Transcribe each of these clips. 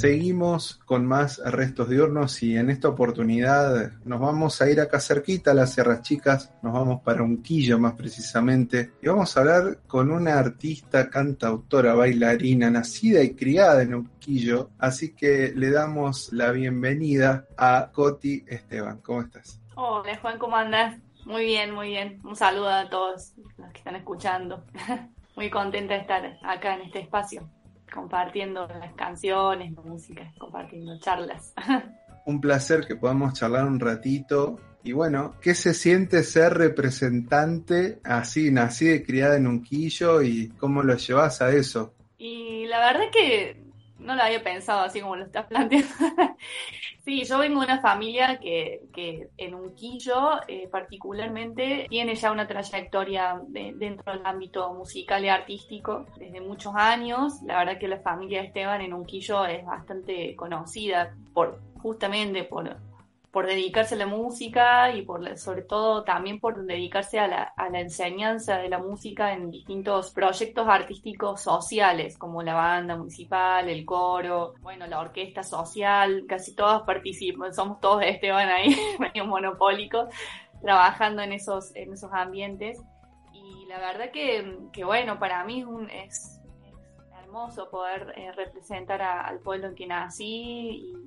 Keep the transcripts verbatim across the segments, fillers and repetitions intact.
Seguimos con más Restos Diurnos y en esta oportunidad nos vamos a ir acá cerquita a las Sierras Chicas, nos vamos para Unquillo más precisamente, y vamos a hablar con una artista, cantautora, bailarina, nacida y criada en Unquillo, así que le damos la bienvenida a Coti Esteban. ¿Cómo estás? Hola Juan, ¿cómo andás? Muy bien, muy bien. Un saludo a todos los que están escuchando. Muy contenta de estar acá en este espacio, compartiendo las canciones, música, compartiendo charlas. Un placer que podamos charlar un ratito. Y bueno, ¿qué se siente ser representante así, nacida y criada en Unquillo, y cómo lo llevas a eso? Y la verdad que no lo había pensado así como lo estás planteando. Sí, yo vengo de una familia que, que en Unquillo eh, particularmente tiene ya una trayectoria de, dentro del ámbito musical y artístico desde muchos años. La verdad que la familia de Esteban en Unquillo es bastante conocida por justamente por, por dedicarse a la música y por sobre todo también por dedicarse a la, a la enseñanza de la música en distintos proyectos artísticos sociales, como la banda municipal, el coro, bueno, la orquesta social, casi todos participan, somos todos Esteban ahí, medio monopólicos, trabajando en esos, en esos ambientes. Y la verdad que, que bueno, para mí es, un, es, es hermoso poder eh, representar a, al pueblo en que nací y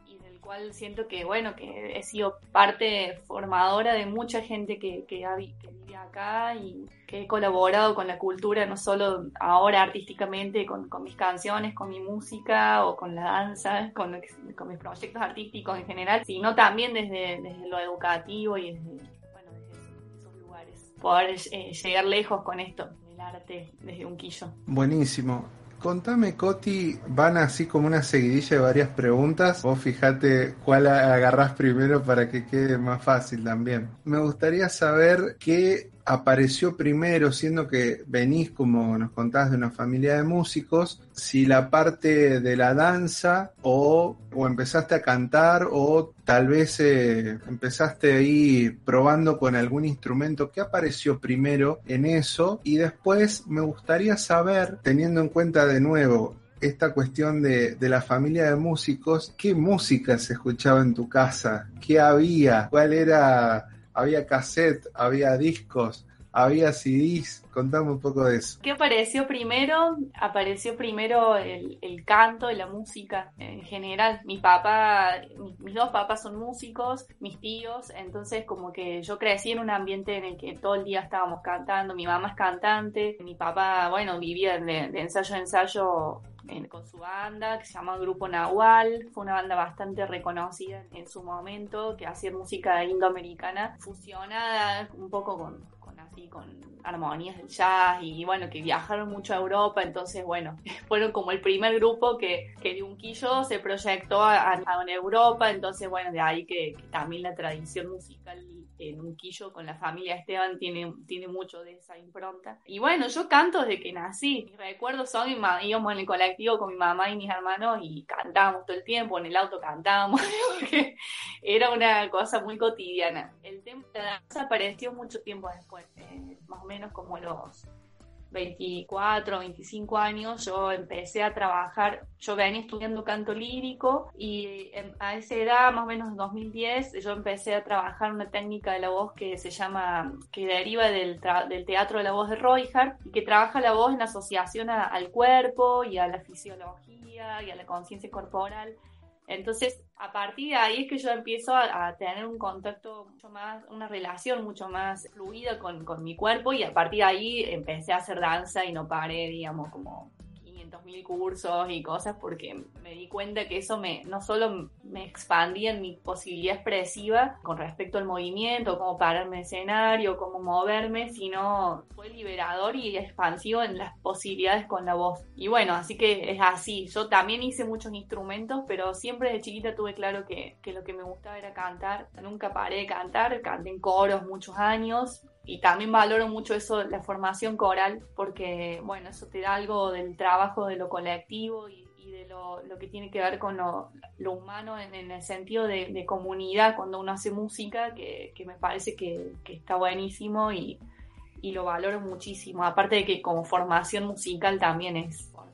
cual siento que, bueno, que he sido parte formadora de mucha gente que, que, ha, que vive acá y que he colaborado con la cultura, no solo ahora artísticamente con, con mis canciones, con mi música o con la danza, con, lo que, con mis proyectos artísticos en general, sino también desde, desde lo educativo y desde, bueno, desde esos lugares. Poder eh, llegar lejos con esto, el arte desde Unquillo. Buenísimo. Contame, Coti, van así como una seguidilla de varias preguntas. Vos fijate cuál agarrás primero para que quede más fácil también. Me gustaría saber qué apareció primero, siendo que venís, como nos contabas, de una familia de músicos, si la parte de la danza o, o empezaste a cantar o tal vez eh, empezaste ahí probando con algún instrumento. ¿Qué apareció primero en eso? Y después me gustaría saber, teniendo en cuenta de nuevo esta cuestión de, de la familia de músicos, ¿qué música se escuchaba en tu casa? ¿Qué había? ¿Cuál era? ¿Había cassette? ¿Había discos? ¿Había C Ds? Contame un poco de eso. ¿Qué apareció primero? Apareció primero el, el canto y la música en general. Mi papá, mis, mis dos papás son músicos, mis tíos, entonces como que yo crecí en un ambiente en el que todo el día estábamos cantando. Mi mamá es cantante, mi papá, bueno, vivía de, de ensayo a ensayo en, con su banda que se llama Grupo Nahual. Fue una banda bastante reconocida en, en su momento, que hacía música indoamericana fusionada un poco con, con así con armonías del jazz y bueno, que viajaron mucho a Europa, entonces bueno, fueron como el primer grupo que, que de Unquillo se proyectó a, a Europa, entonces bueno, de ahí que, que también la tradición musical en Unquillo con la familia Esteban tiene, tiene mucho de esa impronta. Y bueno, yo canto desde que nací, mis recuerdos son, íbamos en el colectivo con mi mamá y mis hermanos y cantábamos todo el tiempo, en el auto cantábamos, porque era una cosa muy cotidiana. El tema de la danza apareció mucho tiempo después, eh, más o menos como los veinticuatro, veinticinco años, yo empecé a trabajar, yo venía estudiando canto lírico y a esa edad, más o menos en dos mil diez, yo empecé a trabajar una técnica de la voz que se llama, que deriva del, tra- del teatro de la voz de Roijard y que trabaja la voz en asociación a, al cuerpo y a la fisiología y a la conciencia corporal. Entonces, a partir de ahí es que yo empiezo a, a tener un contacto mucho más, una relación mucho más fluida con, con mi cuerpo y a partir de ahí empecé a hacer danza y no paré, digamos, como quinientos mil cursos y cosas porque me di cuenta que eso me no solo me expandía en mi posibilidad expresiva con respecto al movimiento, cómo pararme en escenario, cómo moverme, sino fue liberador y expansivo en las posibilidades con la voz. Y bueno, así que es así. Yo también hice muchos instrumentos, pero siempre de chiquita tuve claro que, que lo que me gustaba era cantar. Nunca paré de cantar, canté en coros muchos años. Y también valoro mucho eso, la formación coral, porque, bueno, eso te da algo del trabajo de lo colectivo y, y de lo, lo que tiene que ver con lo, lo humano en, en el sentido de, de comunidad cuando uno hace música, que, que me parece que, que está buenísimo y, y lo valoro muchísimo. Aparte de que como formación musical también es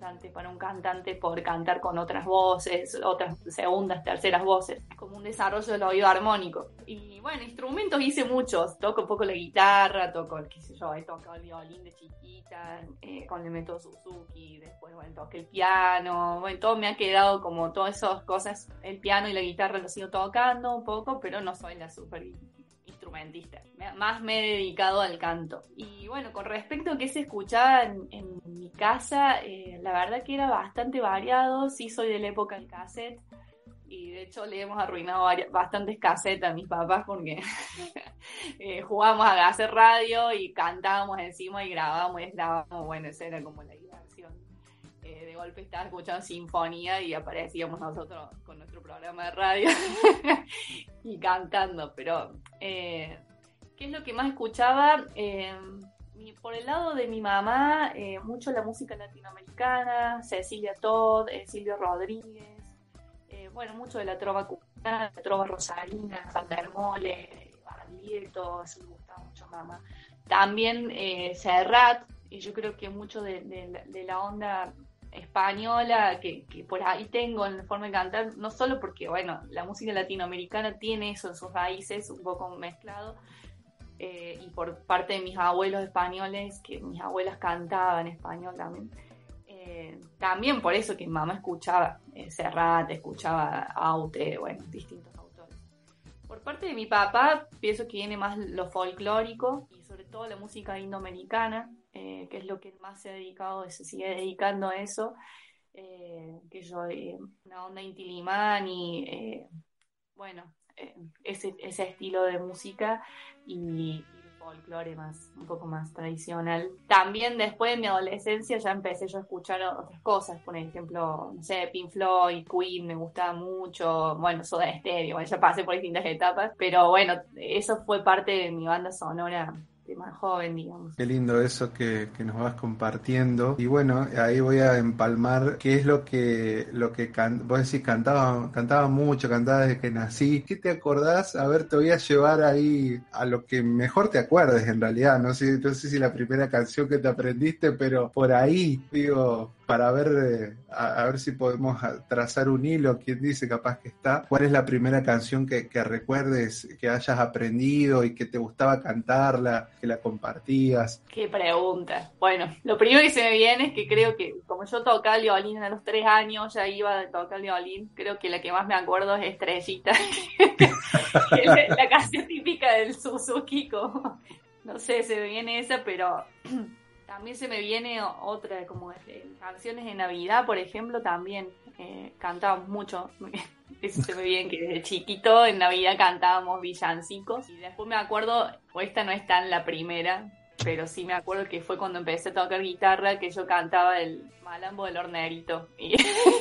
importante para un cantante poder cantar con otras voces, otras segundas, terceras voces, como un desarrollo del oído armónico. Y bueno, instrumentos hice muchos, toco un poco la guitarra, toco, qué sé yo, he tocado el violín de chiquita, eh, con el método Suzuki, después bueno, toqué el piano, bueno, todo me ha quedado como todas esas cosas, el piano y la guitarra lo sigo tocando un poco, pero no soy la super instrumentista, más me he dedicado al canto. Y bueno, con respecto a qué se escuchaba en, en mi casa, eh, la verdad que era bastante variado. Sí, soy de la época del cassette y de hecho le hemos arruinado varias, bastantes cassettes a mis papás porque eh, jugábamos a hacer radio y cantábamos encima y grabábamos y grabábamos. Bueno, esa era como la diversión. Eh, de golpe estaba escuchando sinfonía y aparecíamos nosotros con nuestro programa de radio y cantando, pero eh, ¿qué es lo que más escuchaba? Eh, mi, por el lado de mi mamá, eh, mucho la música latinoamericana, Cecilia Todd, eh, Silvio Rodríguez, eh, bueno, mucho de la trova cubana, la trova rosarina, Fandermole, Baglietto, eso me gustaba mucho mamá. También eh, Serrat, y yo creo que mucho de, de, de la onda española que, que por ahí tengo en la forma de cantar, no solo porque, bueno, la música latinoamericana tiene eso en sus raíces, un poco mezclado, eh, y por parte de mis abuelos españoles, que mis abuelas cantaban español también, eh, también por eso que mi mamá escuchaba eh, Serrat, escuchaba Aute, bueno, distintos autores. Por parte de mi papá, pienso que viene más lo folclórico y sobre todo la música indoamericana, Eh, que es lo que más se ha dedicado, se sigue dedicando a eso, eh, que yo, eh, una onda Inti Illimani, eh, bueno, eh, ese, ese estilo de música y, y folclore más, un poco más tradicional. También después de mi adolescencia ya empecé yo a escuchar otras cosas, por ejemplo, no sé, Pink Floyd, Queen, me gustaba mucho, bueno, Soda Stereo, bueno, ya pasé por distintas etapas, pero bueno, eso fue parte de mi banda sonora de más joven, digamos. Qué lindo eso que, que nos vas compartiendo. Y bueno, ahí voy a empalmar qué es lo que, lo que can... vos decís, cantaba, cantaba mucho, cantaba desde que nací. ¿Qué te acordás? A ver, te voy a llevar ahí a lo que mejor te acuerdes en realidad. No sé, no sé si la primera canción que te aprendiste, pero por ahí, digo, para ver, eh, a, a ver si podemos trazar un hilo, quién dice, capaz que está. ¿Cuál es la primera canción que, que recuerdes, que hayas aprendido y que te gustaba cantarla, que la compartías? Qué pregunta. Bueno, lo primero que se me viene es que creo que como yo tocaba el violín a los tres años, ya iba a tocar el violín, creo que la que más me acuerdo es Estrellita, que es la, la canción típica del Suzuki, como, no sé, se me viene esa, pero también se me viene otra, como eh, canciones de Navidad, por ejemplo, también eh, cantábamos mucho. Eso se me viene que desde chiquito en Navidad cantábamos villancicos. Y después me acuerdo, o esta no es tan la primera, pero sí me acuerdo que fue cuando empecé a tocar guitarra que yo cantaba el Malambo del Hornerito. Y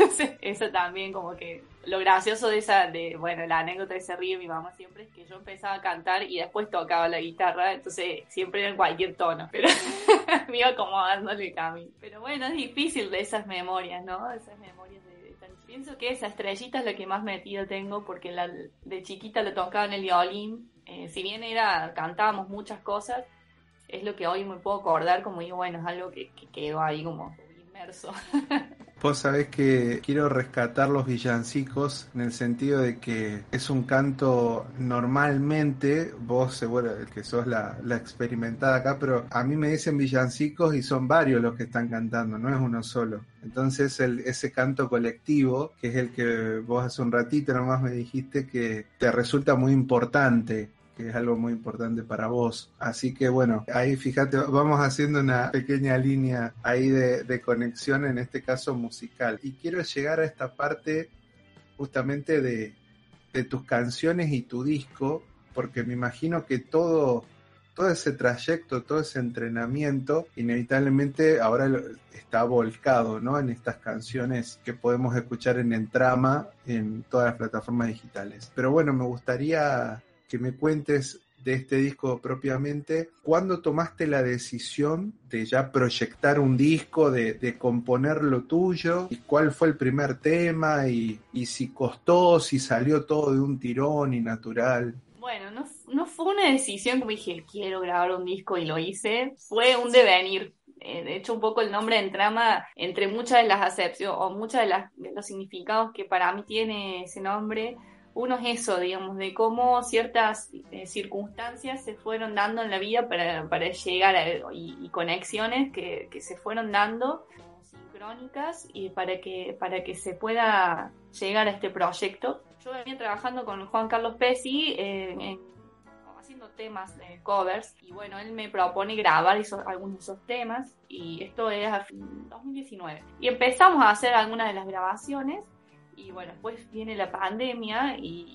eso también como que lo gracioso de esa, de bueno, la anécdota de se ríe mi mamá siempre, es que yo empezaba a cantar y después tocaba la guitarra, entonces siempre era en cualquier tono, pero me iba acomodándole el camino. Pero bueno, es difícil de esas memorias, ¿no? Esas memorias de, de tan... Pienso que esa Estrellita es la que más metida tengo, porque la, de chiquita lo tocaba en el violín, eh, si bien era, cantábamos muchas cosas, es lo que hoy me puedo acordar, como digo, bueno, es algo que, que quedó ahí como inmerso. Vos sabés que quiero rescatar los villancicos en el sentido de que es un canto normalmente, vos seguro que sos la, la experimentada acá, pero a mí me dicen villancicos y son varios los que están cantando, no es uno solo. Entonces el, ese canto colectivo, que es el que vos hace un ratito nomás me dijiste que te resulta muy importante, que es algo muy importante para vos. Así que bueno, ahí fíjate, vamos haciendo una pequeña línea ahí de, de conexión, en este caso musical. Y quiero llegar a esta parte justamente de, de tus canciones y tu disco, porque me imagino que todo, todo ese trayecto, todo ese entrenamiento, inevitablemente ahora está volcado, ¿no?, en estas canciones que podemos escuchar en Entrama, en todas las plataformas digitales. Pero bueno, me gustaría que me cuentes de este disco propiamente, ¿cuándo tomaste la decisión de ya proyectar un disco, de, de componer lo tuyo? ¿Y cuál fue el primer tema? Y, y si costó, si salió todo de un tirón y natural. Bueno, no, no fue una decisión como dije, quiero grabar un disco y lo hice, fue un devenir. eh, de hecho un poco el nombre entrama entre muchas de las acepciones o muchos de, las, de los significados que para mí tiene ese nombre. Uno es eso, digamos, de cómo ciertas eh, circunstancias se fueron dando en la vida para, para llegar a, y, y conexiones que, que se fueron dando sincrónicas y para que, para que se pueda llegar a este proyecto. Yo venía trabajando con Juan Carlos Pesci eh, en, haciendo temas de covers y bueno, él me propone grabar esos, algunos de esos temas y esto es a dos mil diecinueve. Y empezamos a hacer algunas de las grabaciones. Y bueno, después viene la pandemia y,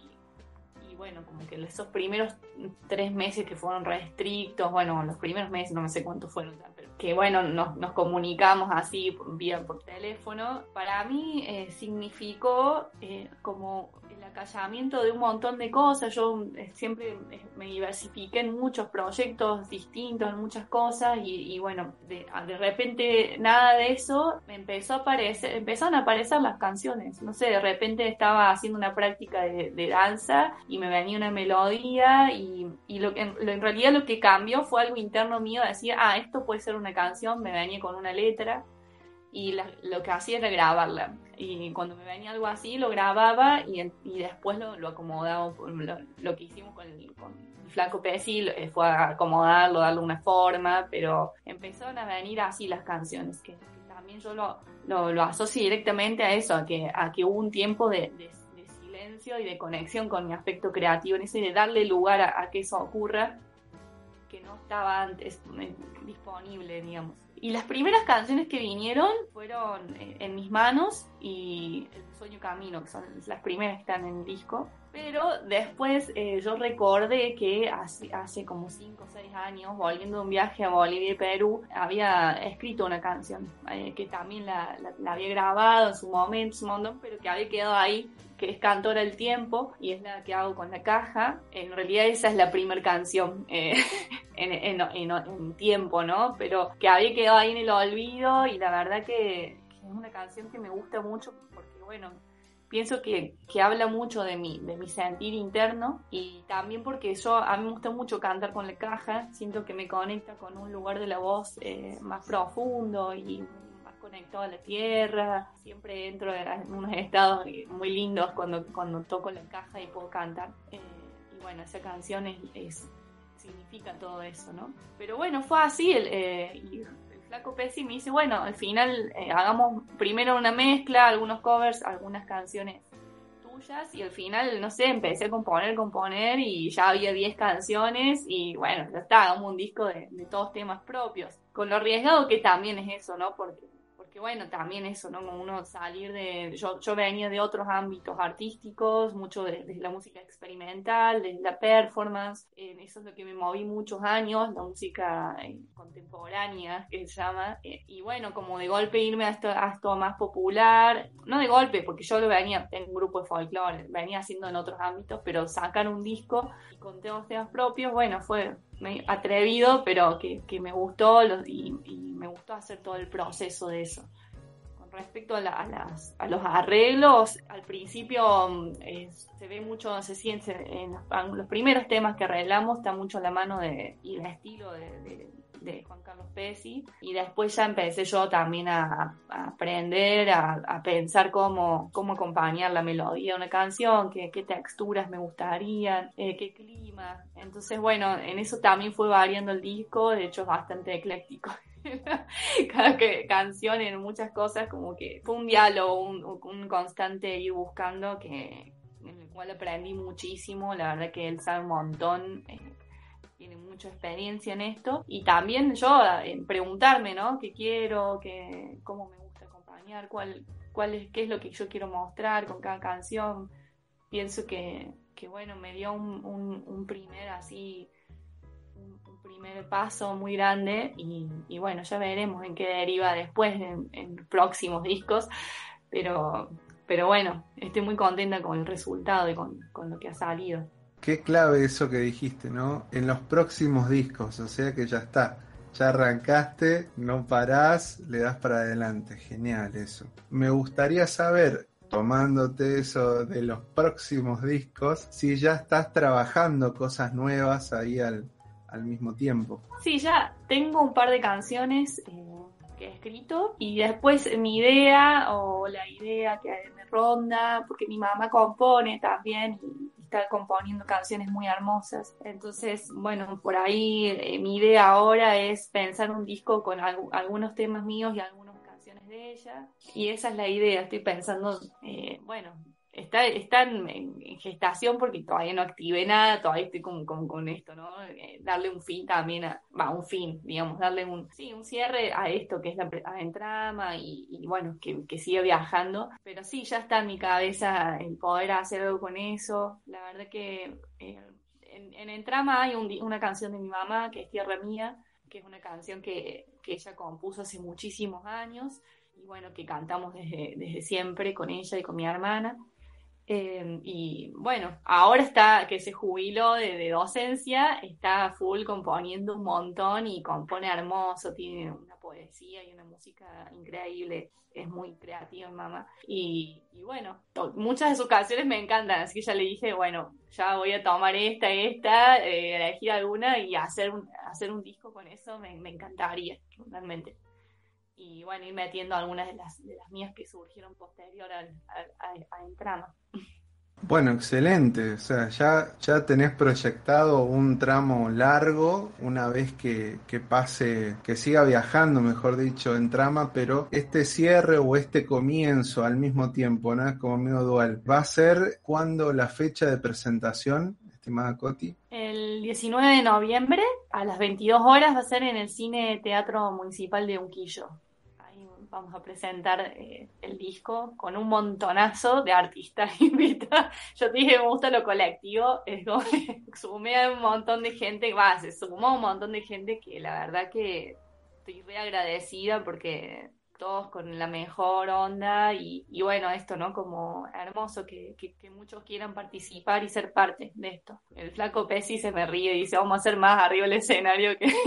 y bueno, como que esos primeros tres meses que fueron restrictos, bueno, los primeros meses no me sé cuántos fueron, pero que bueno, nos, nos comunicamos así por, vía por teléfono, para mí eh, significó eh, como el acallamiento de un montón de cosas. Yo eh, siempre eh, me diversifiqué en muchos proyectos distintos, en muchas cosas y, y bueno, de, de repente nada de eso me empezó a aparecer, empezaron a aparecer las canciones, no sé, de repente estaba haciendo una práctica de, de danza y me venía una melodía y, y lo que, en, en realidad lo que cambió fue algo interno mío, decía, ah, esto puede ser una canción, me venía con una letra y la, lo que hacía era grabarla y cuando me venía algo así lo grababa y, y después lo, lo acomodaba. Lo, lo que hicimos con el, con el Flaco Pesci fue acomodarlo, darle una forma, pero empezaron a venir así las canciones, que, que también yo lo, lo, lo asocio directamente a eso, a que, a que hubo un tiempo de, de, de silencio y de conexión con mi aspecto creativo, en ese de darle lugar a, a que eso ocurra, que no estaba antes disponible, digamos. Y las primeras canciones que vinieron fueron En mis manos y El sueño camino, que son las primeras que están en el disco. Pero después eh, yo recordé que hace, hace como cinco o seis años, volviendo de un viaje a Bolivia y Perú, había escrito una canción eh, que también la, la, la había grabado en su momento, un montón, pero que había quedado ahí, que es Cantora el Tiempo, y es la que hago con la caja. En realidad esa es la primera canción eh, en, en, en, en tiempo, ¿no? Pero que había quedado ahí en el olvido, y la verdad que, que es una canción que me gusta mucho, porque bueno, pienso que, que habla mucho de mi, de mi sentir interno, y también porque yo, a mí me gusta mucho cantar con la caja, siento que me conecta con un lugar de la voz eh, más profundo y conectado a la tierra. Siempre entro en unos estados muy lindos cuando, cuando toco la caja y puedo cantar. Eh, y bueno, esa canción es, es, significa todo eso, ¿no? Pero bueno, fue así. El, eh, y el Flaco Pesci me dice, bueno, al final eh, hagamos primero una mezcla, algunos covers, algunas canciones tuyas, y al final, no sé, empecé a componer, componer y ya había diez canciones y bueno, ya está, hagamos un disco de, de todos temas propios. Con lo arriesgado que también es eso, ¿no? Porque Porque bueno, también eso, ¿no? Como uno salir de... Yo, yo venía de otros ámbitos artísticos, mucho de, de la música experimental, de la performance, eh, eso es lo que me moví muchos años, la música eh, contemporánea, que se llama, eh, y bueno, como de golpe irme a esto, a esto más popular, no de golpe, porque yo lo venía en un grupo de folclore, venía haciendo en otros ámbitos, pero sacar un disco y con temas, temas propios, bueno, fue atrevido, pero que, que me gustó y, y me gustó hacer todo el proceso de eso. Con respecto a, la, a, las, a los arreglos, al principio eh, se ve mucho, se siente en los, en los primeros temas que arreglamos, está mucho la mano de, y el estilo de, de, de Juan Carlos Pesci, y después ya empecé yo también a, a aprender, a, a pensar cómo, cómo acompañar la melodía de una canción, qué, qué texturas me gustarían, eh, qué clima. Entonces bueno, en eso también fue variando el disco, de hecho es bastante ecléctico. Cada que, canción en muchas cosas, como que fue un diálogo, un, un constante ir buscando, que en el cual aprendí muchísimo. La verdad que él sabe un montón, eh, tiene mucha experiencia en esto, y también yo en preguntarme, ¿no? ¿Qué quiero? Qué, ¿Cómo me gusta acompañar? ¿Cuál, cuál es, qué es lo que yo quiero mostrar con cada canción? Pienso que, que bueno, me dio un, un, un primer así primer paso muy grande, y, y bueno, ya veremos en qué deriva después en, en próximos discos, pero, pero bueno, estoy muy contenta con el resultado y con, con lo que ha salido. Qué clave eso que dijiste, ¿no? En los próximos discos, o sea que ya está, ya arrancaste, no parás, le das para adelante, genial eso. Me gustaría saber, tomándote eso de los próximos discos, si ya estás trabajando cosas nuevas ahí al al mismo tiempo. Sí, ya tengo un par de canciones eh, que he escrito y después mi idea o la idea que me ronda, porque mi mamá compone también y está componiendo canciones muy hermosas. Entonces, bueno, por ahí eh, mi idea ahora es pensar un disco con al- algunos temas míos y algunas canciones de ella. Y esa es la idea, estoy pensando, eh, bueno, está, está en, en gestación porque todavía no activé nada, todavía estoy con, con, con esto, ¿no? Eh, darle un fin también a, va, un fin, digamos, darle un, sí, un cierre a esto que es la, pre- a Entrama y, y bueno, que, que siga viajando, pero sí, ya está en mi cabeza el poder hacer algo con eso, la verdad que eh, en, en Entrama hay un di- una canción de mi mamá que es Tierra Mía, que es una canción que, que ella compuso hace muchísimos años y bueno, que cantamos desde, desde siempre con ella y con mi hermana. Eh, y bueno, ahora está que se jubiló de, de docencia, está full componiendo un montón y compone hermoso, tiene una poesía y una música increíble, es muy creativa mamá. Y, y bueno, to- muchas de sus canciones me encantan, así que ya le dije, bueno, ya voy a tomar esta, esta, eh, elegir alguna y hacer un, hacer un disco con eso, me, me encantaría, realmente. Y bueno, ir metiendo algunas de las, de las mías que surgieron posterior al, al- a, a Entrama. Bueno, excelente. O sea, ya, ya tenés proyectado un tramo largo una vez que, que pase, que siga viajando, mejor dicho, en trama, pero este cierre o este comienzo al mismo tiempo, ¿no? Es como medio dual. ¿Va a ser cuándo la fecha de presentación, estimada Coti? El diecinueve de noviembre a las veintidós horas va a ser en el Cine Teatro Municipal de Unquillo. Ahí vamos a presentar eh, el disco con un montonazo de artistas invitados. Yo te dije, me gusta lo colectivo, es como que sumé a un montón de gente, va, se sumó un montón de gente que la verdad que estoy re agradecida porque todos con la mejor onda y, y bueno, esto, ¿no? Como hermoso que, que, que muchos quieran participar y ser parte de esto. El flaco Pesci se me ríe y dice, vamos a hacer más arriba el escenario que...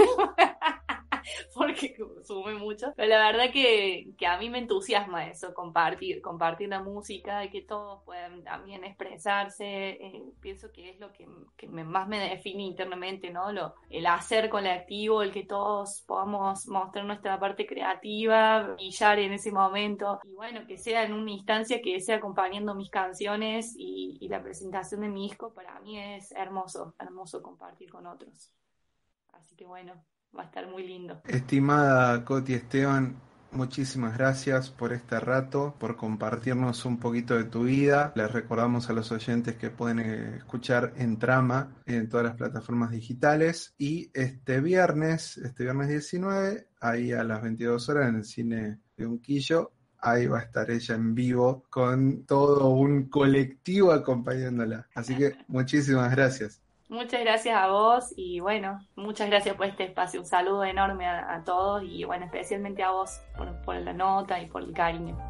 porque sube mucho. Pero la verdad que, que a mí me entusiasma eso, compartir, compartir la música y que todos puedan también expresarse. Eh, pienso que es lo que, que me- más me define internamente, ¿no? Lo, el hacer colectivo, el que todos podamos mostrar nuestra parte creativa, brillar en ese momento. Y bueno, que sea en una instancia que sea acompañando mis canciones y, y la presentación de mi disco, para mí es hermoso, hermoso compartir con otros. Así que bueno, va a estar muy lindo. Estimada Coti Esteban, muchísimas gracias por este rato, por compartirnos un poquito de tu vida. Les recordamos a los oyentes que pueden eh, escuchar En Trama en todas las plataformas digitales y este viernes, este viernes diecinueve, ahí a las veintidós horas en el cine de Unquillo, ahí va a estar ella en vivo con todo un colectivo acompañándola. Así que muchísimas gracias. Muchas gracias a vos y bueno, muchas gracias por este espacio. Un saludo enorme a, a todos y bueno, especialmente a vos por, por la nota y por el cariño.